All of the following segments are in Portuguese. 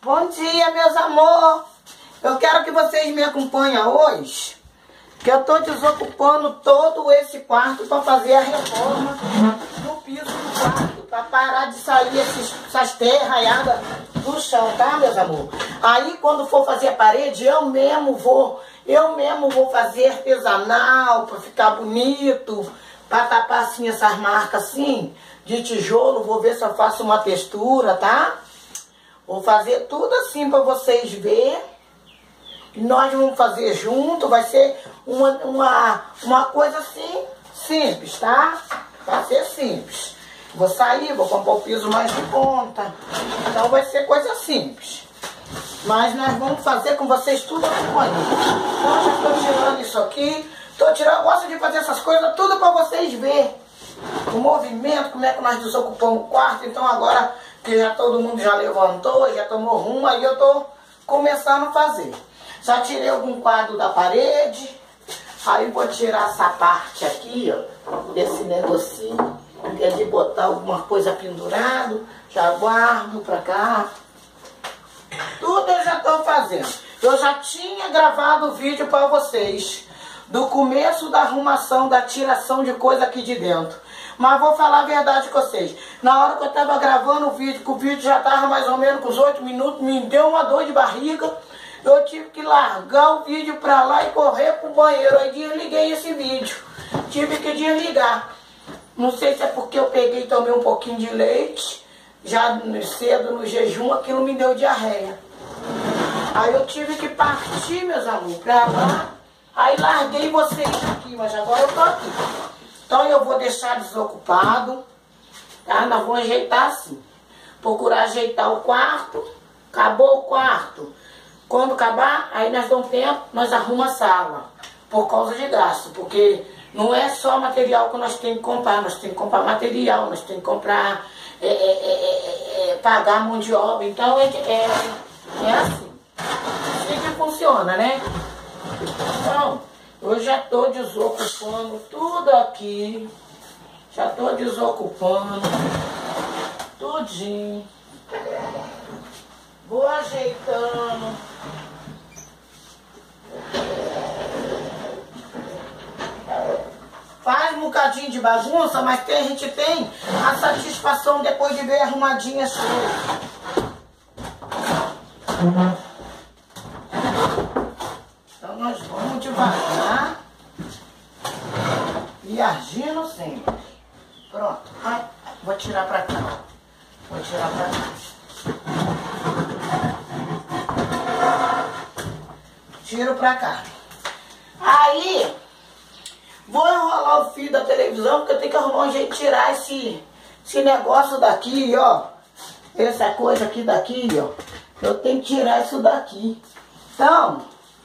Bom dia, meus amor. Eu quero que vocês me acompanhem hoje, que eu tô desocupando todo esse quarto para fazer a reforma do piso do quarto, para parar de sair essas terras raiadas do chão, tá, meus amor? Aí, quando for fazer a parede, eu mesmo vou fazer artesanal, para ficar bonito, para tapar assim essas marcas assim de tijolo. Vou ver se eu faço uma textura, tá? Vou fazer tudo assim para vocês verem. Nós vamos fazer junto, vai ser uma coisa assim, simples, tá? Vai ser simples. Vou sair, vou comprar o piso mais de ponta. Então vai ser coisa simples. Mas nós vamos fazer com vocês tudo acompanhando. Então já estou tirando isso aqui. Eu gosto de fazer essas coisas tudo para vocês verem o movimento, como é que nós desocupamos o quarto. Então agora que já todo mundo já levantou, já tomou rumo, aí eu tô começando a fazer. Já tirei algum quadro da parede. Aí vou tirar essa parte aqui, ó, desse negocinho, que é de botar alguma coisa pendurado. Já guardo pra cá. Tudo eu já estou fazendo. Eu já tinha gravado o vídeo para vocês do começo da arrumação, da tiração de coisa aqui de dentro. Mas vou falar a verdade com vocês. Na hora que eu estava gravando o vídeo, que o vídeo já estava mais ou menos com os 8 minutos, me deu uma dor de barriga. Eu tive que largar o vídeo para lá e correr pro banheiro. Aí desliguei esse vídeo. Tive que desligar. Não sei se é porque eu peguei e tomei um pouquinho de leite. Já cedo no jejum, aquilo me deu diarreia. Aí eu tive que partir, meus amores, pra lá. Aí larguei vocês aqui, mas agora eu tô aqui. Então eu vou deixar desocupado, tá? Nós vamos ajeitar assim. Procurar ajeitar o quarto. Acabou o quarto. Quando acabar, aí nós damos tempo, nós arrumamos a sala. Por causa de gasto. Porque não é só material que nós temos que comprar. Nós temos que comprar material, nós temos que comprar... pagar mão de obra. Então é assim. Assim que funciona, né? Então, eu já estou desocupando tudo aqui. Já estou desocupando tudinho. Vou ajeitando. Faz um bocadinho de bagunça, mas que a gente tem a satisfação depois de ver arrumadinha as coisas. Então nós vamos devagar e agindo sempre. Pronto. Ai, vou tirar pra cá. Vou tirar pra cá. Tiro pra cá. Aí... vou enrolar o fio da televisão, porque eu tenho que arrumar um jeito de tirar esse negócio daqui, ó. Essa coisa aqui daqui, ó. Eu tenho que tirar isso daqui. Então,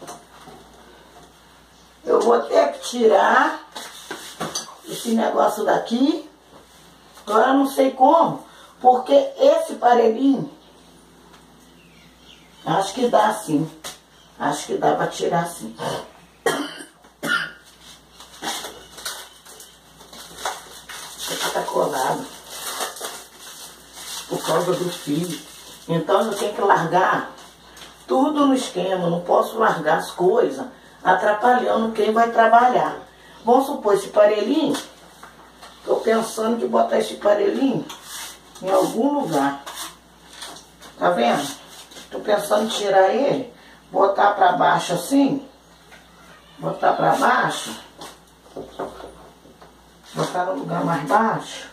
eu vou ter que tirar esse negócio daqui. Agora eu não sei como, porque esse aparelhinho, acho que dá assim. Acho que dá pra tirar assim. Tá colado por causa do fio. Então eu tenho que largar tudo no esquema. Não posso largar as coisas atrapalhando quem vai trabalhar. Vamos supor esse aparelhinho. Estou pensando de botar esse aparelhinho em algum lugar. Tá vendo? Estou pensando em tirar ele, botar para baixo assim. Botar para baixo. Botar no lugar mais baixo.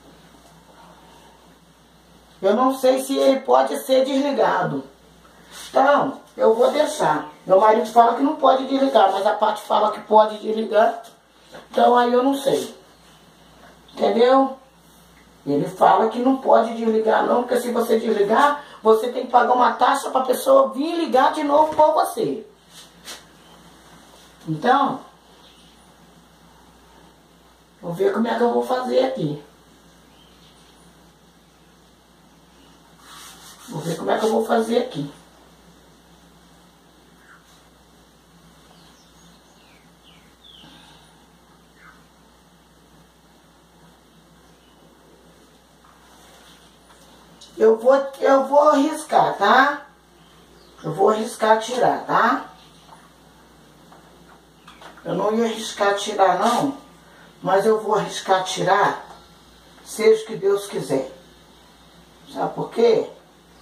Eu não sei se ele pode ser desligado. Então, eu vou deixar. Meu marido fala que não pode desligar, mas a parte fala que pode desligar. Então aí eu não sei. Entendeu? Ele fala que não pode desligar não, porque se você desligar, você tem que pagar uma taxa para a pessoa vir ligar de novo por você. Então... vou ver como é que eu vou fazer aqui. Vou ver como é que eu vou fazer aqui. Eu vou riscar, tá? Eu vou arriscar tirar, tá? Eu não ia arriscar tirar não, mas eu vou arriscar tirar, seja o que Deus quiser. Sabe por quê?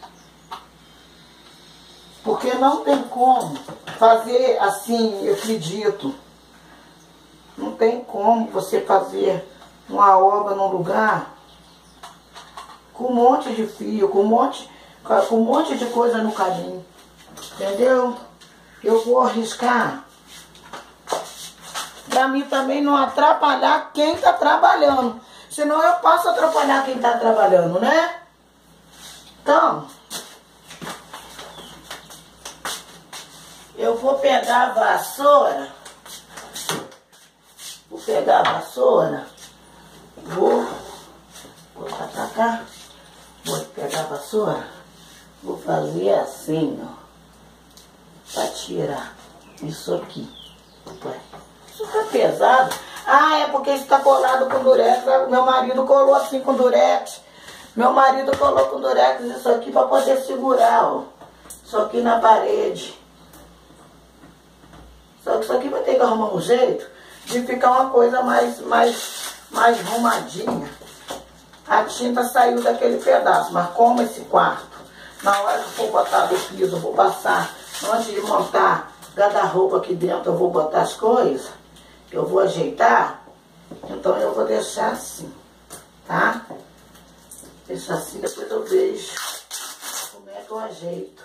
Porque não tem como fazer assim, eu acredito. Não tem como você fazer uma obra num lugar com um monte de fio, com um monte de coisa no caminho. Entendeu? Eu vou arriscar para mim também não atrapalhar quem está trabalhando. Senão eu posso atrapalhar quem está trabalhando, né? Então, eu vou pegar a vassoura. Vou pegar a vassoura. Vou botar pra cá. Vou pegar a vassoura. Vou fazer assim, ó. Pra tirar isso aqui. Isso tá pesado. Ah, é porque isso tá colado com durex. Meu marido colou assim com durex. Meu marido colou com durex isso aqui pra poder segurar, ó. Isso aqui na parede. Só que isso aqui vai ter que arrumar um jeito de ficar uma coisa mais arrumadinha. A tinta saiu daquele pedaço, mas como esse quarto, na hora que eu for botar do piso, eu vou passar, antes de montar guarda-roupa aqui dentro, eu vou botar as coisas, eu vou ajeitar, então eu vou deixar assim, tá? Deixar assim, depois eu vejo como é que eu ajeito.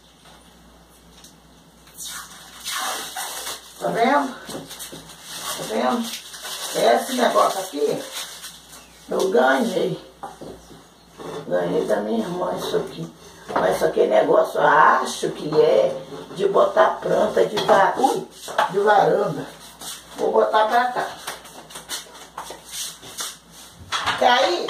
Tá vendo? Tá vendo? Esse negócio aqui, eu ganhei. Ganhei da minha irmã isso aqui. Mas isso aqui é negócio, eu acho que é de botar planta de varanda. Vou botar pra cá. E aí,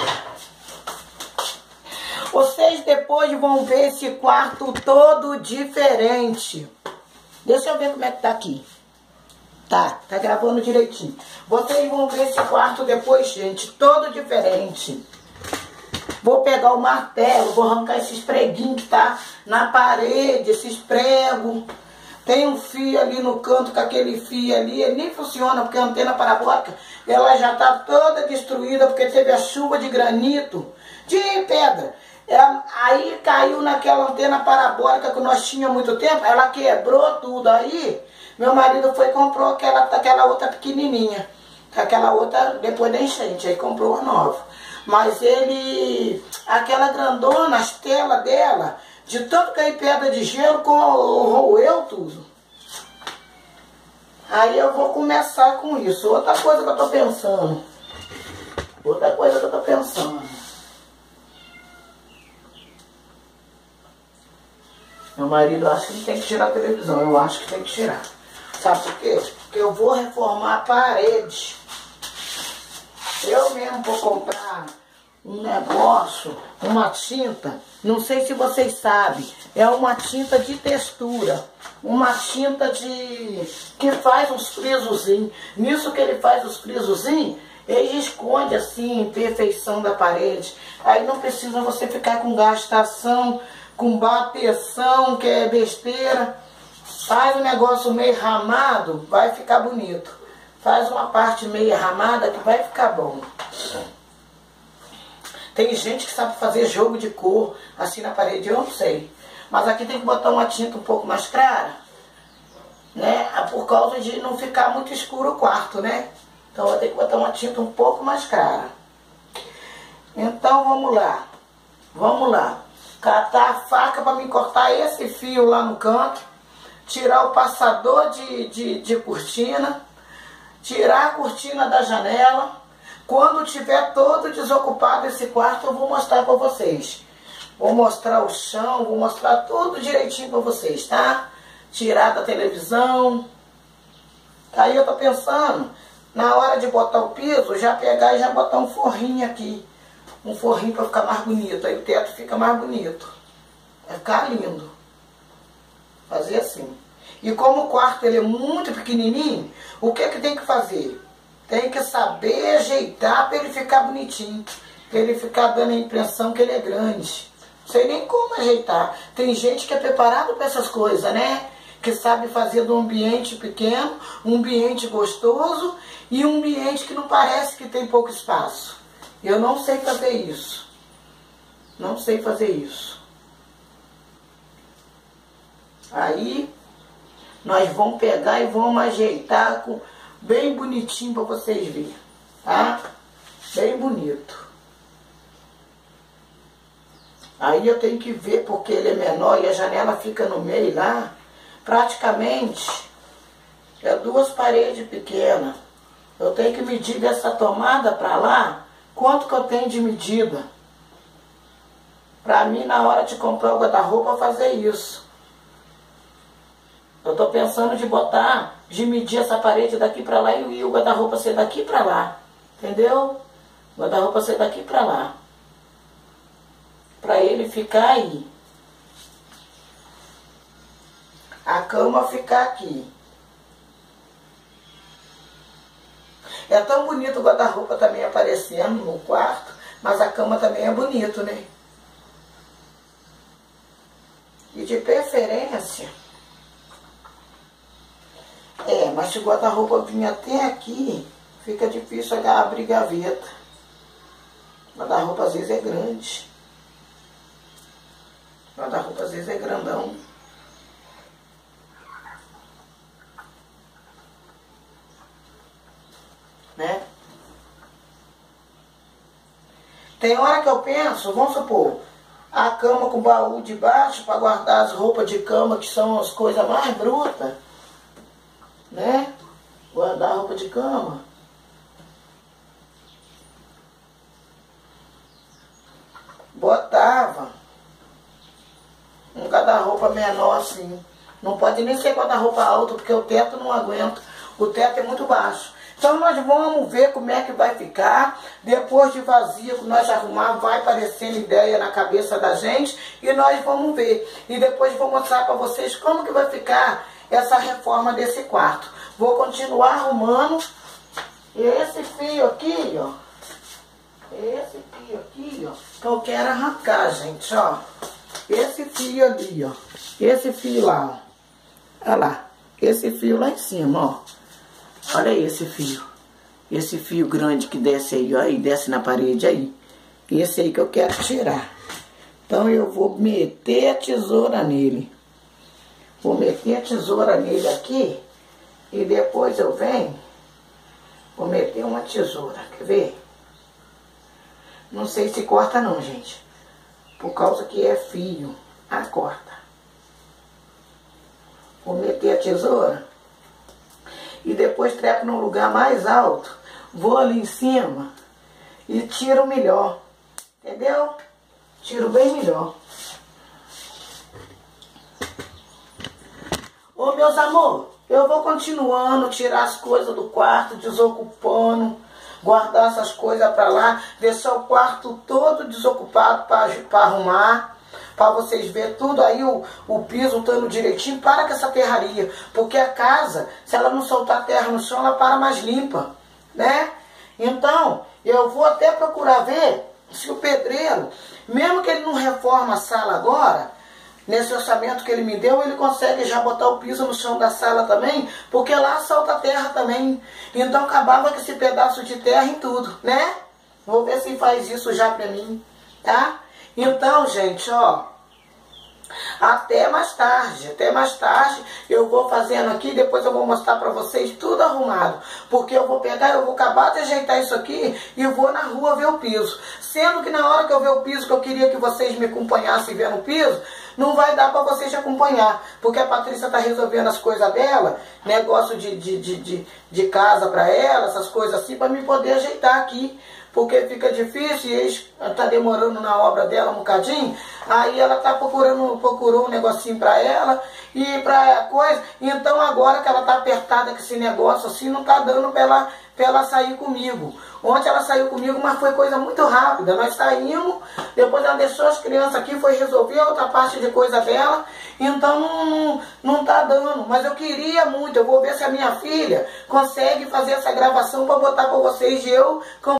vocês depois vão ver esse quarto todo diferente. Deixa eu ver como é que tá aqui. Tá gravando direitinho. Vocês vão ver esse quarto depois, gente, todo diferente. Vou pegar o martelo, vou arrancar esses preguinhos que tá na parede, esses pregos. Tem um fio ali no canto, com aquele fio ali, ele nem funciona, porque a antena parabólica, ela já tá toda destruída, porque teve a chuva de granito, de pedra. Aí caiu naquela antena parabólica que nós tínhamos há muito tempo, ela quebrou tudo aí. Meu marido foi e comprou aquela outra pequenininha. Aquela outra depois da enchente. Aí comprou uma nova. Mas aquela grandona, as telas dela, de tanto cair pedra de gelo, roeu tudo. Aí eu vou começar com isso. Outra coisa que eu tô pensando. Meu marido acha que tem que tirar a televisão. Eu acho que tem que tirar. Sabe por quê? Porque eu vou reformar a parede. Eu mesmo vou comprar um negócio, uma tinta. Não sei se vocês sabem. É uma tinta de textura. Uma tinta que faz uns frisozinhos. Nisso que ele faz os frisozinhos, ele esconde assim, perfeição da parede. Aí não precisa você ficar com gastação, com bateção, que é besteira. Faz um negócio meio ramado, vai ficar bonito. Faz uma parte meio ramada que vai ficar bom. Tem gente que sabe fazer jogo de cor assim na parede, eu não sei. Mas aqui tem que botar uma tinta um pouco mais clara, né? Por causa de não ficar muito escuro o quarto, né? Então eu tenho que botar uma tinta um pouco mais clara. Então vamos lá. Vamos lá. Catar a faca para me cortar esse fio lá no canto. Tirar o passador de cortina, tirar a cortina da janela. Quando tiver todo desocupado esse quarto, eu vou mostrar para vocês. Vou mostrar o chão, vou mostrar tudo direitinho para vocês, tá? Tirar da televisão. Aí eu tô pensando, na hora de botar o piso, já pegar e já botar um forrinho aqui. Um forrinho para ficar mais bonito. Aí o teto fica mais bonito. Vai ficar lindo. Fazer assim. E como o quarto ele é muito pequenininho, o que tem que fazer? Tem que saber ajeitar para ele ficar bonitinho. Para ele ficar dando a impressão que ele é grande. Sei nem como ajeitar. Tem gente que é preparado para essas coisas, né? Que sabe fazer de um ambiente pequeno, um ambiente gostoso e um ambiente que não parece que tem pouco espaço. Eu não sei fazer isso. Não sei fazer isso. Aí, nós vamos pegar e vamos ajeitar bem bonitinho para vocês verem, tá? Bem bonito. Aí eu tenho que ver, porque ele é menor e a janela fica no meio lá. Praticamente, é 2 paredes pequenas. Eu tenho que medir dessa tomada para lá, quanto que eu tenho de medida. Para mim, na hora de comprar o guarda-roupa, fazer isso. Eu tô pensando de medir essa parede daqui para lá e o guarda-roupa ser daqui para lá. Entendeu? O guarda-roupa ser daqui para lá. Para ele ficar aí. A cama ficar aqui. É tão bonito o guarda-roupa também aparecendo no quarto, mas a cama também é bonito, né? E de preferência... mas se o guarda-roupa vir até aqui, fica difícil abrir gaveta. O guarda-roupa às vezes é grande. O guarda-roupa às vezes é grandão. Né? Tem hora que eu penso, vamos supor, a cama com baú de baixo para guardar as roupas de cama, que são as coisas mais brutas, né? Guardar a roupa de cama. Botava um guarda-roupa menor assim. Não pode nem ser guarda-roupa alto, porque o teto não aguenta. O teto é muito baixo. Então nós vamos ver como é que vai ficar. Depois de vazio, que nós arrumar, vai aparecendo ideia na cabeça da gente. E nós vamos ver. E depois vou mostrar para vocês como que vai ficar essa reforma desse quarto. Vou continuar arrumando. Esse fio aqui, ó. Esse fio aqui, ó. Que eu quero arrancar, gente, ó. Esse fio ali, ó. Esse fio lá, ó. Olha lá. Esse fio lá em cima, ó. Olha aí esse fio. Esse fio grande que desce aí, ó. E desce na parede aí. Esse aí que eu quero tirar. Então eu vou meter a tesoura nele. Vou meter a tesoura nele aqui. E depois eu venho. Vou meter uma tesoura. Quer ver? Não sei se corta não, gente. Por causa que é fio. Ah, corta. Vou meter a tesoura. E depois treco num lugar mais alto. Vou ali em cima. E tiro melhor. Entendeu? Tiro bem melhor. Ô, meus amor, eu vou continuando, tirar as coisas do quarto, desocupando, guardar essas coisas pra lá, deixar o quarto todo desocupado pra arrumar, pra vocês verem tudo aí, o piso estando direitinho. Para com essa terraria, porque a casa, se ela não soltar terra no chão, ela para mais limpa, né? Então, eu vou até procurar ver se o pedreiro, mesmo que ele não reforma a sala agora, nesse orçamento que ele me deu, ele consegue já botar o piso no chão da sala também, porque lá solta terra também. Então acabava com esse pedaço de terra em tudo, né? Vou ver se faz isso já pra mim, tá? Então, gente, ó, até mais tarde eu vou fazendo aqui, depois eu vou mostrar pra vocês tudo arrumado, porque eu vou pegar, eu vou acabar de ajeitar isso aqui e vou na rua ver o piso, sendo que na hora que eu ver o piso, que eu queria que vocês me acompanhassem vendo o piso, não vai dar pra vocês acompanhar, porque a Patrícia tá resolvendo as coisas dela, negócio de casa pra ela, essas coisas assim, pra me poder ajeitar aqui, porque fica difícil e eles tá demorando na obra dela um bocadinho, aí ela tá procurou um negocinho pra ela e pra coisa, então agora que ela tá apertada com esse negócio assim, não tá dando pra ela sair comigo. Ontem ela saiu comigo, mas foi coisa muito rápida. Nós saímos, depois ela deixou as crianças aqui, foi resolver a outra parte de coisa dela, então não tá dando. Mas eu queria muito, eu vou ver se a minha filha consegue fazer essa gravação para botar para vocês de eu